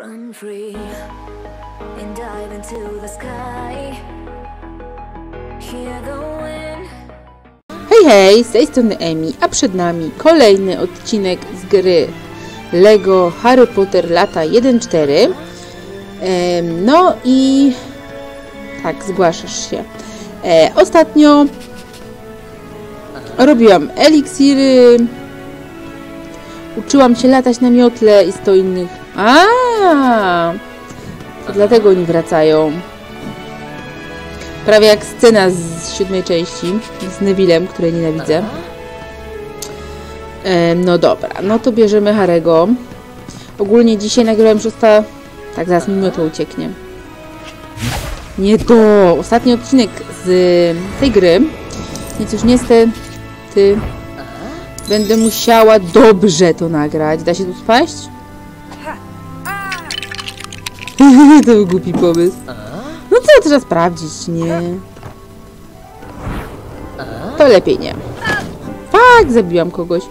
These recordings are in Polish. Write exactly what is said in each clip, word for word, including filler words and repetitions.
Run free and dive into the sky. Hear the wind. Hej, hej, z tej strony Emi, a przed nami kolejny odcinek z gry Lego Harry Potter lata jeden cztery. No i tak, zgłaszasz się. E, ostatnio robiłam eliksiry, uczyłam się latać na miotle i sto innych. A, to dlatego oni wracają. Prawie jak scena z siódmej części z Nevillem, której nienawidzę. E, no dobra, no to bierzemy Harry'ego. Ogólnie dzisiaj nagrałem szósta... Tak, zaraz mi miotło ucieknie. Nie to! Ostatni odcinek z tej gry. Więc już niestety będę musiała dobrze to nagrać. Da się tu spaść? To był głupi pomysł. No co trzeba sprawdzić, nie? To lepiej nie. Tak, zabiłam kogoś.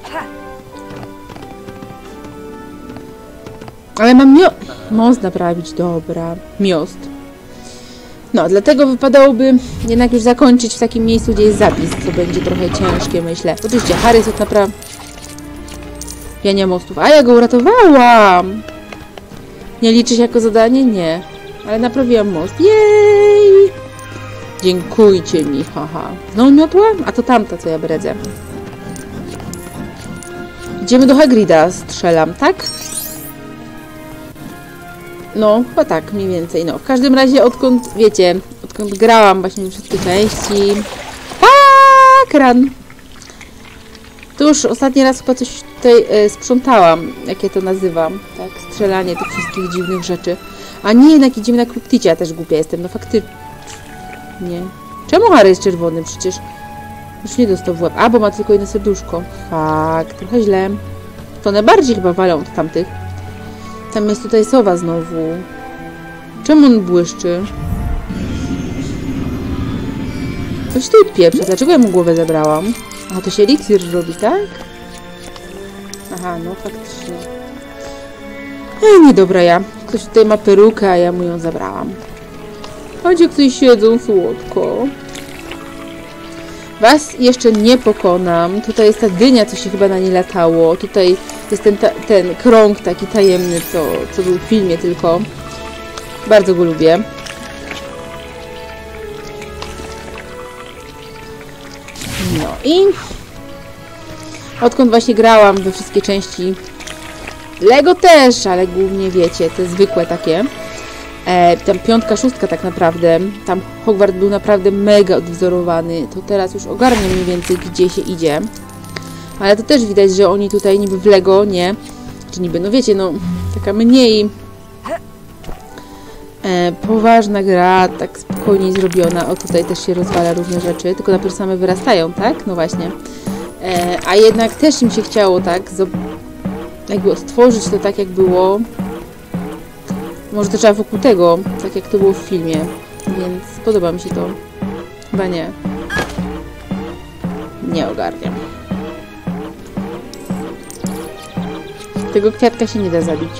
Ale mam mio... most naprawić, dobra. Miost. No, dlatego wypadałoby jednak już zakończyć w takim miejscu, gdzie jest zapis, co będzie trochę ciężkie, myślę. Oczywiście, Harry jest tak naprawdę... Ja nie mam mostów. A, ja go uratowałam! Nie liczy się jako zadanie? Nie. Ale naprawiłam most. Jej! Dziękujcie mi, haha. Znowu miotła? A to tamta, co ja bredzę. Idziemy do Hagrida, strzelam, tak? No, chyba tak, mniej więcej. No, w każdym razie, odkąd, wiecie, odkąd grałam właśnie wszystkie części... Tak, ran! To już ostatni raz chyba coś tutaj e, sprzątałam, jak ja to nazywam. Tak, strzelanie tych wszystkich dziwnych rzeczy. A nie, jednak idziemy na Krypticie, ja też głupia jestem, no faktycznie. Nie. Czemu Harry jest czerwony? Przecież już nie dostał w łeb. A, bo ma tylko jedno serduszko. Fakt, trochę źle. To one bardziej chyba walą od tamtych. Tam jest tutaj sowa znowu. Czemu on błyszczy? Coś tu pieprze. Dlaczego ja mu głowę zabrałam? A, to się eliksir robi, tak? Aha, no faktycznie. Ej, niedobra ja. Ktoś tutaj ma perukę, a ja mu ją zabrałam. Chodź, jak tutaj siedzą słodko. Was jeszcze nie pokonam. Tutaj jest ta dynia, co się chyba na niej latało. Tutaj jest ten, ta, ten krąg taki tajemny, co, co był w filmie tylko. Bardzo go lubię. No i... Odkąd właśnie grałam we wszystkie części Lego też, ale głównie wiecie, te zwykłe takie. E, tam piątka, szóstka tak naprawdę. Tam Hogwart był naprawdę mega odwzorowany. To teraz już ogarnię mniej więcej, gdzie się idzie. Ale to też widać, że oni tutaj niby w Lego, nie? Czy niby, no wiecie, no taka mniej e, poważna gra, tak spokojniej zrobiona. O, tutaj też się rozwala różne rzeczy, tylko najpierw same wyrastają, tak? No właśnie. E, a jednak też im się chciało, tak? Jakby odtworzyć to tak, jak było. Może to trzeba wokół tego, tak jak to było w filmie. Więc podoba mi się to. Chyba nie. Nie ogarniam. Tego kwiatka się nie da zabić.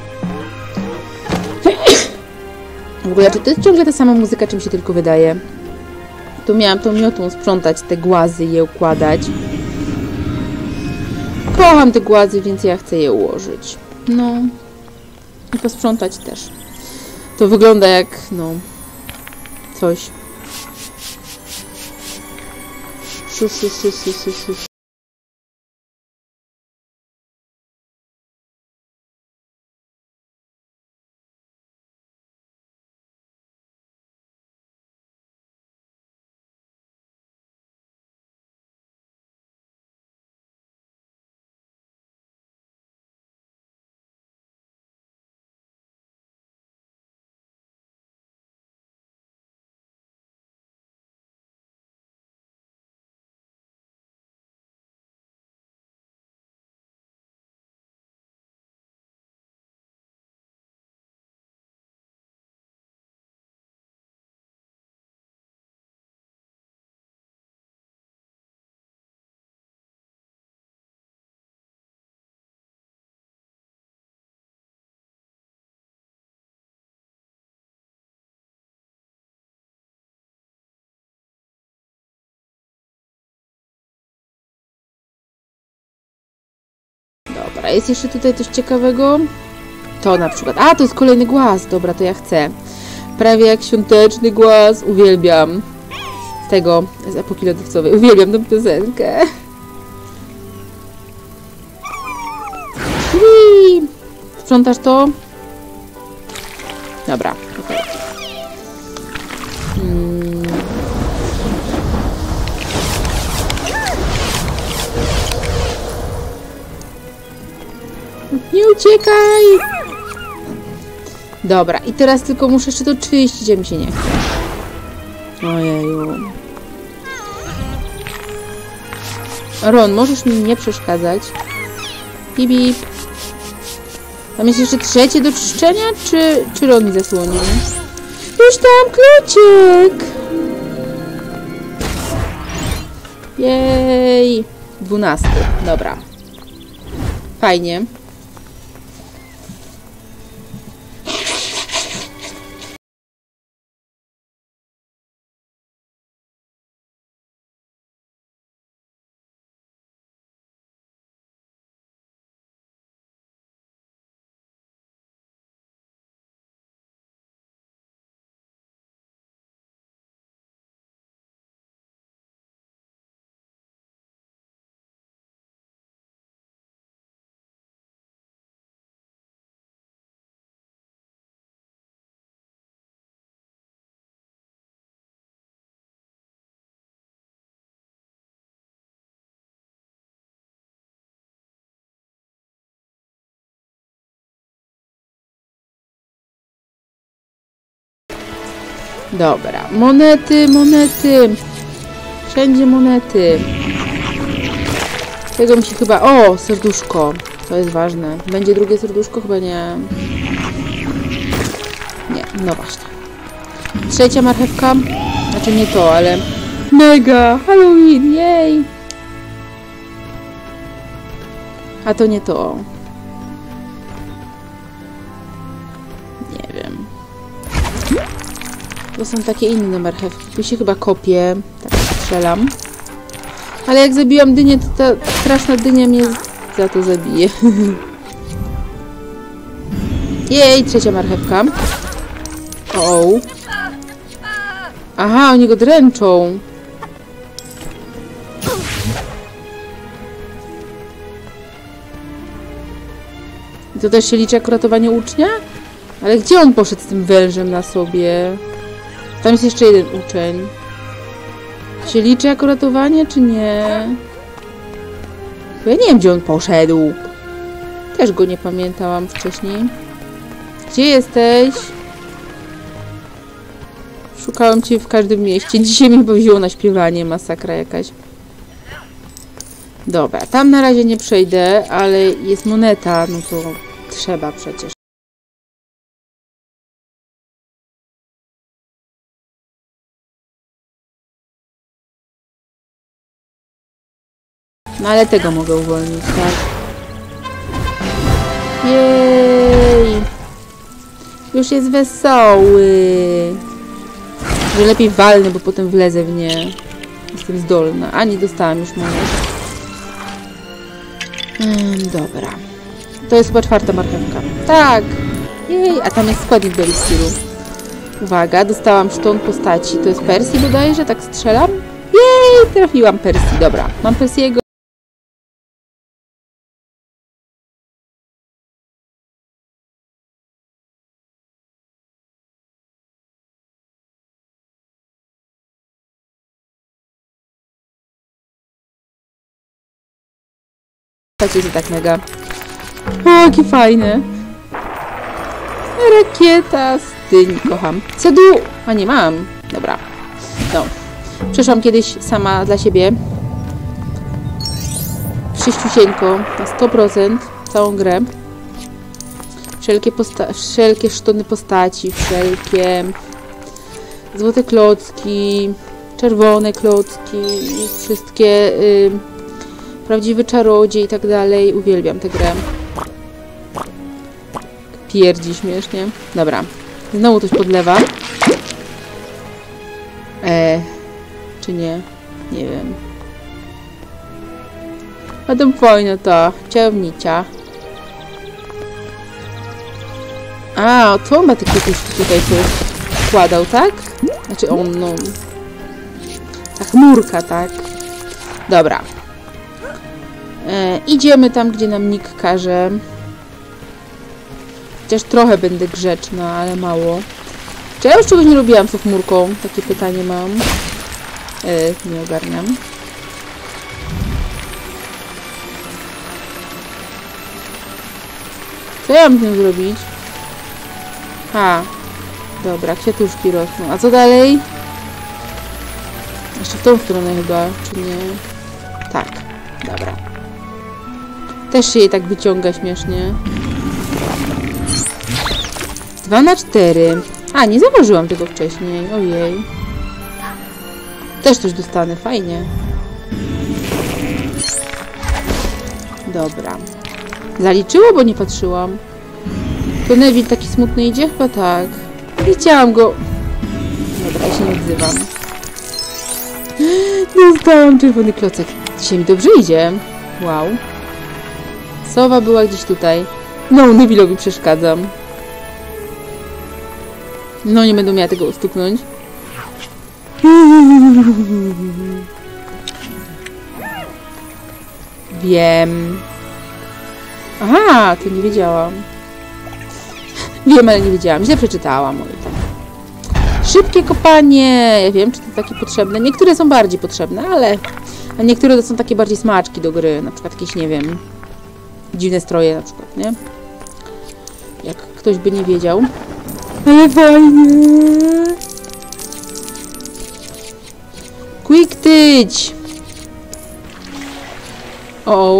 W ogóle, czy to jest ciągle ta sama muzyka, czym się tylko wydaje? Tu miałam tą miotłą sprzątać te głazy i je układać. Kocham te głazy, więc ja chcę je ułożyć. No. I posprzątać też. To wygląda jak, no, coś. Szu, szu, szu, szu, szu, szu. Dobra, jest jeszcze tutaj coś ciekawego. To na przykład. A, to jest kolejny głaz. Dobra, to ja chcę. Prawie jak świąteczny głaz. Uwielbiam. Z tego, z epoki lodowcowej. Uwielbiam tę piosenkę. Ui! Sprzątasz to? Dobra, okej. Okay. Hmm. Nie uciekaj! Dobra, i teraz tylko muszę jeszcze to czyścić, a mi się nie chce. Ojeju. Ron, możesz mi nie przeszkadzać? Bip, bip. Tam jest jeszcze trzecie do czyszczenia, czy, czy Ron mi zasłonił? Już tam kluczyk! Jej! Dwunasty. Dobra. Fajnie. Dobra, monety, monety. Wszędzie monety. Tego mi się chyba... O, serduszko. To jest ważne. Będzie drugie serduszko? Chyba nie. Nie, no właśnie. Trzecia marchewka. Znaczy nie to, ale... Mega! Halloween! Jej! A to nie to. Nie wiem. To są takie inne marchewki. Tu się chyba kopie. Tak strzelam. Ale jak zabiłam dynię, to ta straszna dynia mnie za to zabije. Jej, trzecia marchewka. O. Aha, oni go dręczą. I to też się liczy jako ratowanie ucznia? Ale gdzie on poszedł z tym wężem na sobie? Tam jest jeszcze jeden uczeń. Się liczy jako ratowanie, czy nie? Bo ja nie wiem, gdzie on poszedł. Też go nie pamiętałam wcześniej. Gdzie jesteś? Szukałam cię w każdym mieście. Dzisiaj mnie powzięło na śpiewanie. Masakra jakaś. Dobra, tam na razie nie przejdę, ale jest moneta. No to trzeba przecież. No ale tego mogę uwolnić, tak? Jej! Już jest wesoły. Że lepiej walnę, bo potem wlezę w nie. Jestem zdolna. A nie dostałam już monet. Hmm, dobra. To jest chyba czwarta marchewka. Tak! Jej! A tam jest składnik do eliksiru. Uwaga, dostałam szton postaci. To jest Percy bodajże? Tak strzelam? Jej! Trafiłam Percy. Dobra. Mam Percy'ego. Tak jest tak mega. O, jakie fajne. Rakieta z dyni, kocham. Cedu... A nie mam. Dobra. No. Przeszłam kiedyś sama dla siebie. Sześciusieńko. Na sto procent. Całą grę. Wszelkie, posta wszelkie sztony postaci. Wszelkie... Złote klocki. Czerwone klocki. Wszystkie... Y Prawdziwy czarodziej i tak dalej. Uwielbiam tę grę. Pierdzi śmiesznie. Dobra. Znowu coś podlewa. Eee. Czy nie? Nie wiem. A to fajne to. Ciałownica. A, to on ma taki jakiś tutaj coś składał, tak? Znaczy on, no... Ta chmurka, tak? Dobra. E, idziemy tam, gdzie nam Nick każe. Chociaż trochę będę grzeczna, ale mało. Czy ja już czegoś nie robiłam z tą chmurką? Takie pytanie mam. E, nie ogarniam. Co ja mam z nią zrobić? A, dobra, kwiatuszki rosną. A co dalej? Jeszcze w tą stronę chyba, czy nie? Tak, dobra. Też się jej tak wyciąga śmiesznie. Dwa na cztery. A, nie zauważyłam tego wcześniej. Ojej. Też coś dostanę, fajnie. Dobra. Zaliczyło, bo nie patrzyłam. To Neville taki smutny idzie? Chyba tak. Widziałam go. Dobra, ja się nie odzywam. Dostałam czerwony klocek. Dzisiaj mi dobrze idzie. Wow. Sowa była gdzieś tutaj. No, Neville'owi przeszkadzam. No, nie będę miała tego ustuknąć. Wiem. Aha, to nie wiedziałam. Wiem, ale nie wiedziałam. Źle przeczytałam. Oj, tak. Szybkie kopanie. Ja wiem, czy to takie potrzebne. Niektóre są bardziej potrzebne, ale... A niektóre to są takie bardziej smaczki do gry. Na przykład jakieś, nie wiem... Dziwne stroje na przykład, nie? Jak ktoś by nie wiedział. Ale fajnie! Quick tyć! O.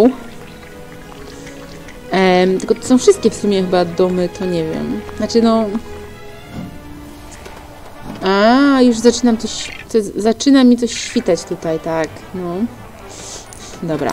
Um, tylko to są wszystkie w sumie chyba domy, to nie wiem. Znaczy no... A, już zaczynam coś... To, zaczyna mi coś świtać tutaj, tak. No. Dobra.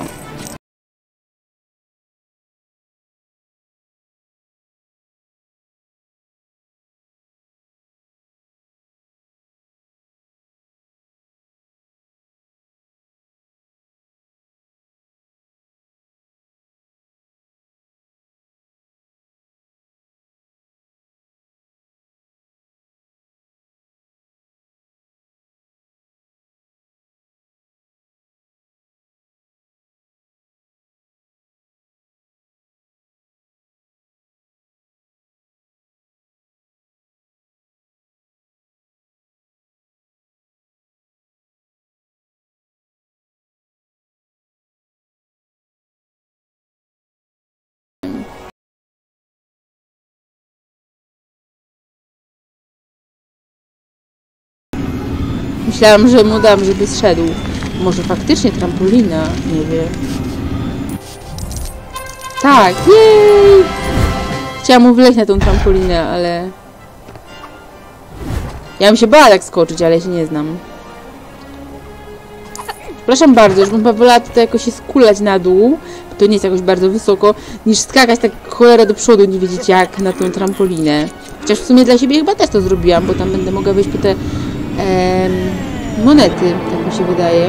Myślałam, że mu dam, żeby zszedł. Może faktycznie trampolina? Nie wiem. Tak, jej! Chciałam mu wleźć na tą trampolinę, ale... Ja bym się bała tak skoczyć, ale się nie znam. Przepraszam bardzo, już bym wolała tutaj jakoś się skulać na dół, bo to nie jest jakoś bardzo wysoko, niż skakać tak cholera do przodu, nie wiedzieć jak na tą trampolinę. Chociaż w sumie dla siebie chyba też to zrobiłam, bo tam będę mogła wejść po te... Ehm, monety, tak mi się wydaje.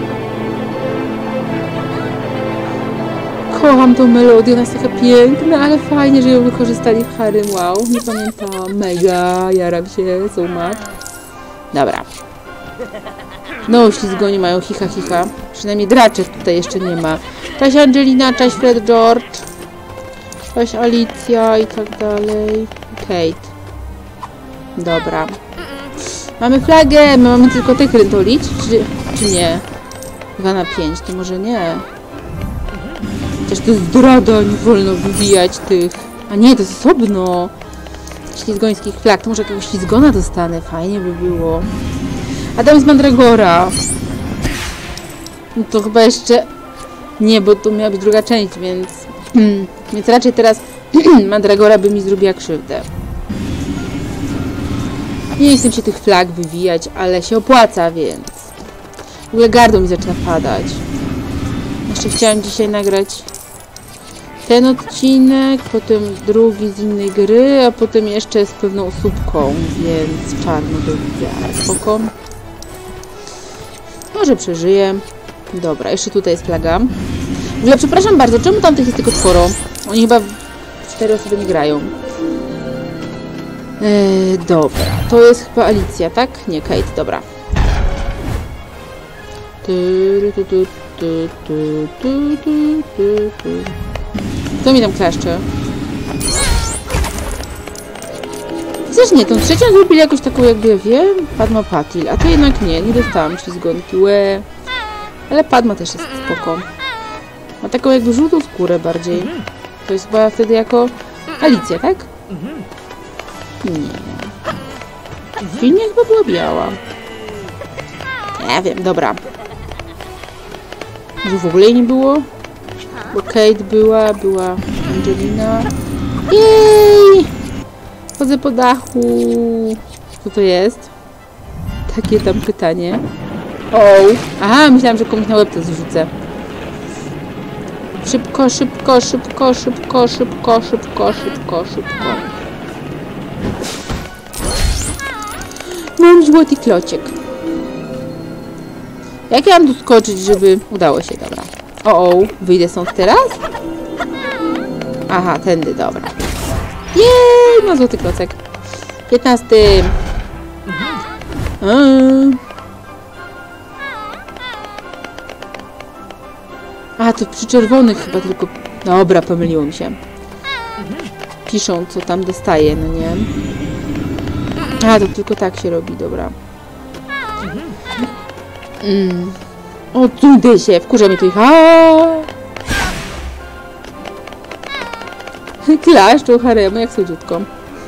Kocham tą melodię, ona jest taka piękna, ale fajnie, że ją wykorzystali w Harrym. Wow, nie pamiętam. Mega, jaram się, so much. Dobra. No, ślizgoni mają hicha hicha. Przynajmniej draczek tutaj jeszcze nie ma. Cześć Angelina, cześć Fred George. Cześć Alicja i tak dalej. Kate. Dobra. Mamy flagę, my mamy tylko tych rytolić, czy, czy nie? dwa na pięć, to może nie. Chociaż to jest zdrada, nie wolno wywijać tych... A nie, to jest osobno. Ślizgońskich flag, to może jakiegoś ślizgona dostanę, fajnie by było. A tam jest Mandragora. No to chyba jeszcze... Nie, bo to miała być druga część, więc... Hmm. Więc raczej teraz Mandragora by mi zrobiła krzywdę. Nie chcę się tych flag wywijać, ale się opłaca, więc... W ogóle gardło mi zaczyna padać. Jeszcze chciałam dzisiaj nagrać ten odcinek, potem drugi z innej gry, a potem jeszcze z pewną osóbką, więc czarno do widzenia. Spoko. Może przeżyję. Dobra, jeszcze tutaj jest flaga. W ogóle przepraszam bardzo, czemu tamtych jest tylko czworo? Oni chyba w cztery osoby nie grają. Eee, dobra, to jest chyba Alicja, tak? Nie, Kate, dobra. Co mi tam klaszcze? Chociaż nie, tą trzecią zrobili jakoś taką, jakby ja wiem, Padma Patil, a to jednak nie, nie dostałam ślizgonki, łe. Ale Padma też jest spoko. Ma taką jakby żółtą skórę bardziej. To jest chyba wtedy jako Alicja, tak? Nie. W filmie chyba była biała. Nie wiem, dobra. Może w ogóle jej nie było? Bo Kate była, była Angelina. Jej! Chodzę po dachu. Co to jest? Takie tam pytanie. O! Aha, myślałam, że komuś na łeb to zrzucę. Szybko, szybko, szybko, szybko, szybko, szybko, szybko, szybko. Mam złoty klociek. Jak ja mam tu skoczyć, żeby... Udało się, dobra. O, o, wyjdę stąd teraz? Aha, tędy, dobra. Jej, no złoty klocek. Piętnasty. A, to przy czerwonych chyba tylko... Dobra, pomyliło mi się. Piszą, co tam dostaje, no nie? A, to tylko tak się robi, dobra. Mm. O, cudę się, wkurza mi tu ich. Klaszczą haremu, jak słodziutko.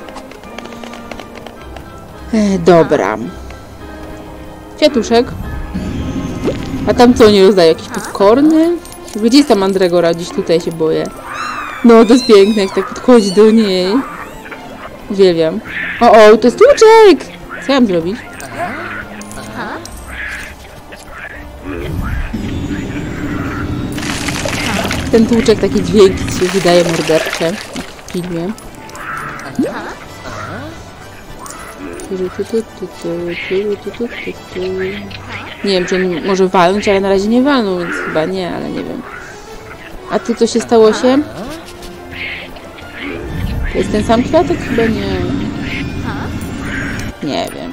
E, dobra. Kwiatuszek. A tam co, nie rozdaje? Jakieś popcorny? Gdzie jest ta mandragora? Gdzieś tutaj się boję. No, to jest piękne, jak tak podchodzi do niej. Uwielbiam. O, o, to jest tłuczek! Co ja mam zrobić? Ten tłuczek, takie dźwięki się wydaje mordercze w filmie. Nie wiem, czy on może walnąć, ale na razie nie walnął, więc chyba nie, ale nie wiem. A tu co się stało się? To jest ten sam kwiatek? Chyba nie. Nie wiem.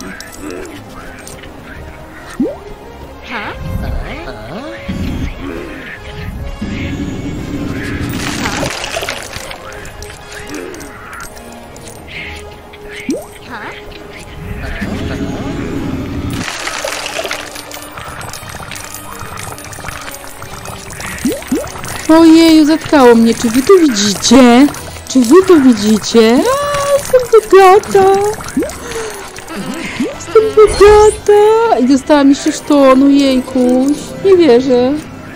Ojeju, zatkało mnie. Czy wy to widzicie? Czy wy to widzicie? A, jestem bogata. Jestem bogata. I dostałam jeszcze szton, ojejkuś. Nie wierzę.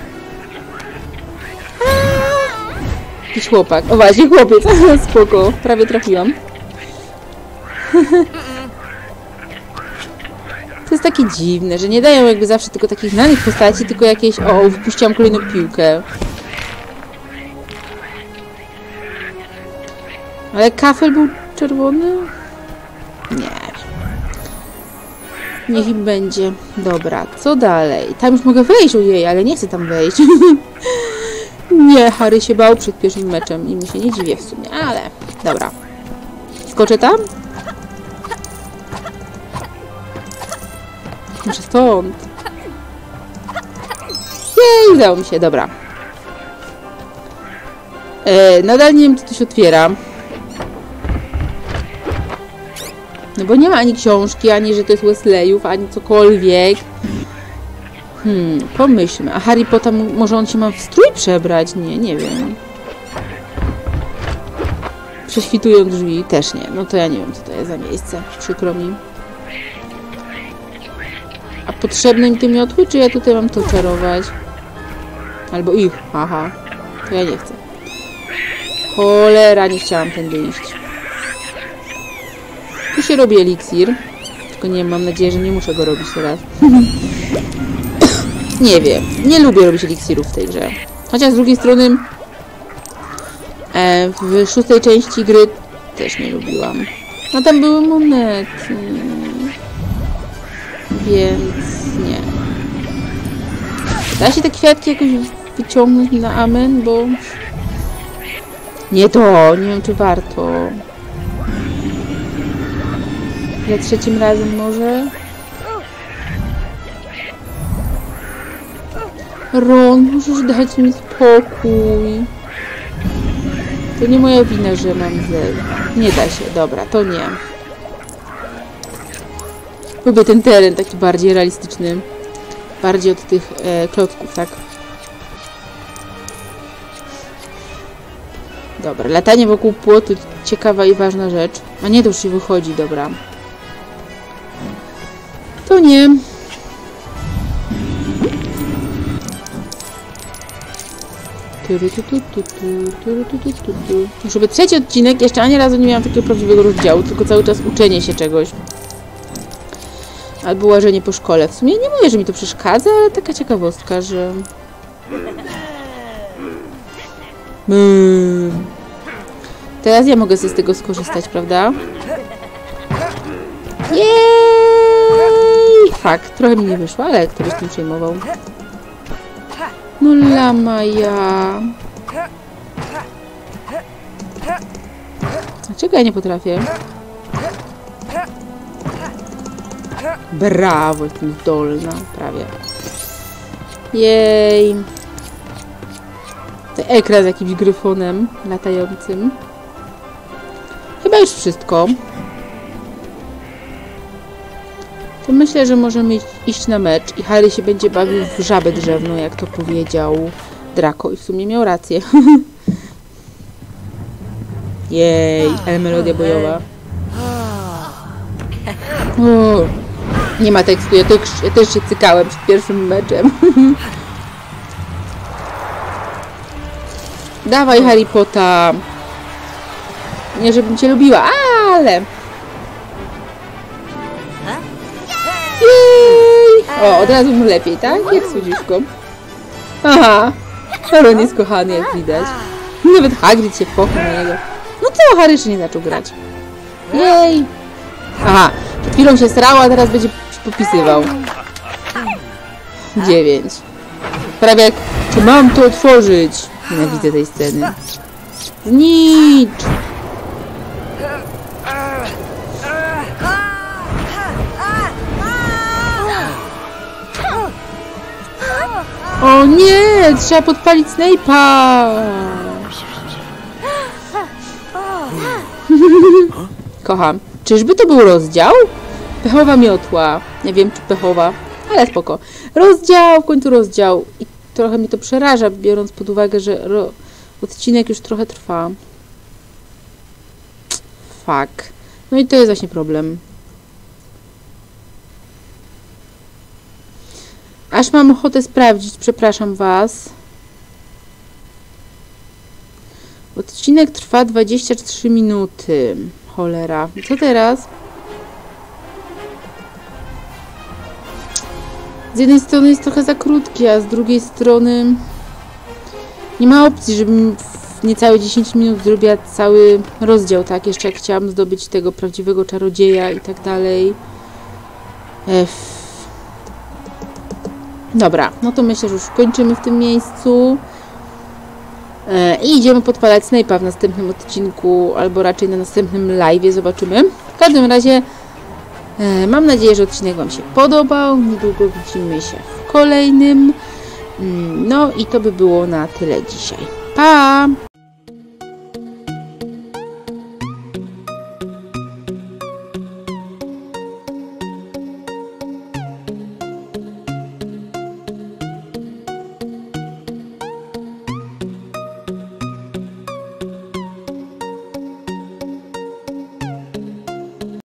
A, jakiś chłopak. O właśnie, chłopiec. Spoko. Prawie trafiłam. To jest takie dziwne, że nie dają jakby zawsze tylko takich znanych postaci, tylko jakieś... O, wypuściłam kolejną piłkę. Ale kafel był czerwony? Nie. Niech im będzie. Dobra, co dalej? Tam już mogę wejść, ojej, ale nie chcę tam wejść. Nie, Harry się bał przed pierwszym meczem i mi się nie dziwię w sumie, ale... Dobra. Skoczę tam? Muszę stąd. Jej, udało mi się, dobra. E, nadal nie wiem, czy to się otwiera. No bo nie ma ani książki, ani że to jest Wesleyów, ani cokolwiek. Hmm, pomyślmy. A Harry Potter, może on się ma w strój przebrać? Nie, nie wiem. Prześwitują drzwi? Też nie. No to ja nie wiem, co to jest za miejsce. Przykro mi. A potrzebne im te miotły, czy ja tutaj mam to czarować? Albo ich. Aha. To ja nie chcę. Cholera, nie chciałam tędy iść. Tu się robi eliksir. Tylko nie mam nadzieję, że nie muszę go robić teraz. Nie wiem. Nie lubię robić eliksirów w tej grze. Chociaż z drugiej strony e, w szóstej części gry też nie lubiłam. No tam były monety. Więc nie. Da się te kwiatki jakoś wyciągnąć na amen, bo... Nie to, nie wiem czy warto. Za trzecim razem może? Ron, możesz dać mi spokój. To nie moja wina, że mam zel. Nie da się, dobra, to nie. Lubię ten teren taki bardziej realistyczny. Bardziej od tych e, klocków, tak? Dobra, latanie wokół płotu ciekawa i ważna rzecz. A nie, to już się wychodzi, dobra. To nie. Już żeby trzeci odcinek, jeszcze ani razu nie miałam takiego prawdziwego rozdziału, tylko cały czas uczenie się czegoś. Albo łażenie po szkole. W sumie nie mówię, że mi to przeszkadza, ale taka ciekawostka, że... Hmm. Teraz ja mogę sobie z tego skorzystać, prawda? Jej! Fakt, trochę mi nie wyszło, ale ktoś tym przejmował. No lama ja. Dlaczego ja nie potrafię? Brawo, jestem zdolna, prawie. Jej. Ten ekran z jakimś gryfonem latającym. Chyba już wszystko. To myślę, że możemy iść na mecz i Harry się będzie bawił w żabę drzewną, jak to powiedział Draco. I w sumie miał rację. Jej, ale melodia bojowa. O, nie ma tekstu, ja, też, ja też się cykałem przed pierwszym meczem. Dawaj, Harry Potter. Nie, żebym cię lubiła, ale... Jej! O, od razu mu lepiej, tak? Jak słodziuszko. Aha, Ron jest kochany, jak widać. Nawet Hagrid się pochwał na niego. No co, Harry jeszcze nie zaczął grać. Jej! Aha, przed chwilą się srała, a teraz będzie popisywał. Dziewięć. Prawie jak... Czy mam to otworzyć? Nienawidzę tej sceny. Znicz! O nie! Trzeba podpalić Snape'a! Kocham. Czyżby to był rozdział? Pechowa miotła. Nie wiem, czy pechowa, ale spoko. Rozdział, w końcu rozdział. I trochę mi to przeraża, biorąc pod uwagę, że odcinek już trochę trwa. Fuck. No i to jest właśnie problem. Aż mam ochotę sprawdzić, przepraszam was. Odcinek trwa dwadzieścia trzy minuty. Cholera. Co teraz? Z jednej strony jest trochę za krótki, a z drugiej strony nie ma opcji, żebym w niecałe dziesięć minut zrobiła cały rozdział, tak? Jeszcze jak chciałam zdobyć tego prawdziwego czarodzieja i tak dalej. Ech. Dobra, no to myślę, że już kończymy w tym miejscu. E, I idziemy podpalać Snape'a w następnym odcinku, albo raczej na następnym live'ie, zobaczymy. W każdym razie e, mam nadzieję, że odcinek wam się podobał. Niedługo widzimy się w kolejnym. No i to by było na tyle dzisiaj. Pa!